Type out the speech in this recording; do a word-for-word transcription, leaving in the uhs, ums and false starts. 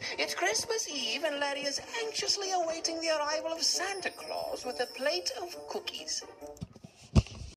It's Christmas Eve, and Larry is anxiously awaiting the arrival of Santa Claus with a plate of cookies.